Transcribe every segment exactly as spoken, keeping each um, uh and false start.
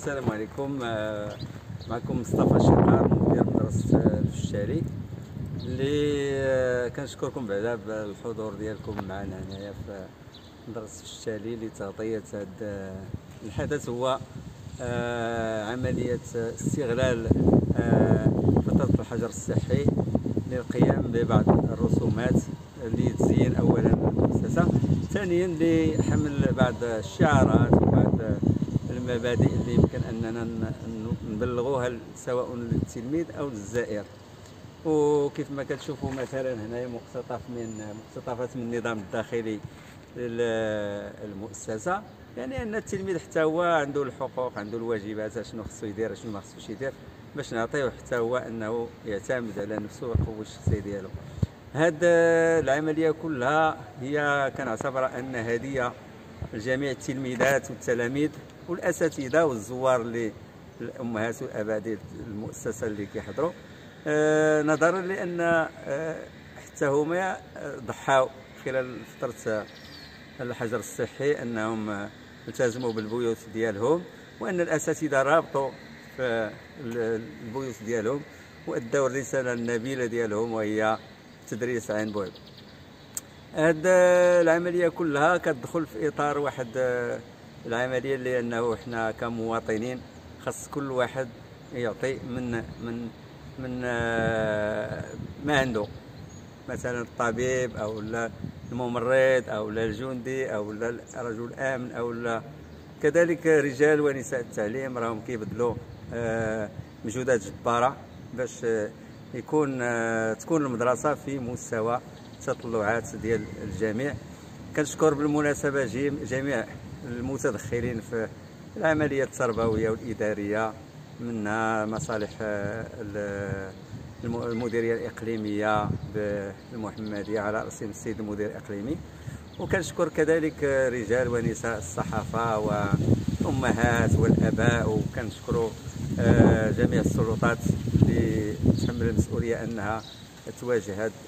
السلام عليكم. معكم مصطفى شقار مدير مدرسة الفشالي اللي كنشكركم بعدا بالحضور ديالكم معنا هنايا في مدرسة الفشالي لتغطية هذا الحدث. هو عملية استغلال فترة الحجر الصحي للقيام ببعض الرسومات لتزيين اولا المؤسسة، ثانيا لحمل بعض الشعارات وبعض المبادئ اللي يمكن اننا نبلغوها سواء للتلميذ او للزائر. وكيف ما كتشوفوا مثلا هنايا مقتطف من مقتطفات من النظام الداخلي للمؤسسه، يعني ان التلميذ حتى هو عنده الحقوق، عنده الواجبات، شنو خصو يدير شنو ما خصوش يدير، باش نعطيوه حتى هو انه يعتمد على نفسه ويقوي الشخصيه ديالو. هاد العمليه كلها هي كنعتبرها ان هديه لجميع التلميذات والتلاميذ والاساتذه والزوار اللي الامهات والاباء ديال المؤسسه اللي كيحضروا، آه نظرا لان آه حتى هما ضحاو خلال فتره الحجر الصحي انهم التزموا بالبيوت ديالهم، وان الاساتذه رابطوا في البيوت ديالهم وادوا الرساله النبيله ديالهم وهي التدريس عن بعد. هاد العمليه كلها كتدخل في اطار واحد العمليه اللي انه حنا كمواطنين خاص كل واحد يعطي من من من ما عنده، مثلا الطبيب او الممرض او الجندي او الرجل الامن او كذلك رجال ونساء التعليم، راهم كيبذلوا مجهودات جباره باش يكون تكون المدرسه في مستوى التطلعات ديال الجميع. كنشكر بالمناسبه جميع المتدخلين في العمليه التربويه والاداريه، منها مصالح المديريه الاقليميه بالمحمديه على راسهم السيد المدير الاقليمي، وكنشكر كذلك رجال ونساء الصحافه والامهات والاباء، وكنشكروا جميع السلطات اللي تحمل المسؤوليه انها تواجه هذا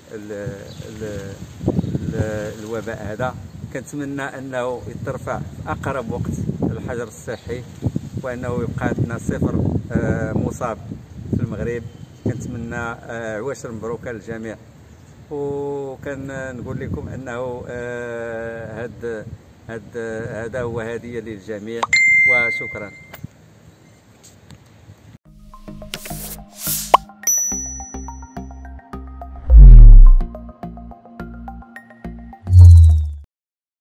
الوباء هذا. كنتمنى انه يترفع في اقرب وقت الحجر الصحي، وانه يبقى عندنا صفر مصاب في المغرب. كنتمنى عواشر مبروكه للجميع، وكنقول لكم انه هذا هذا هو هديه للجميع، وشكرا.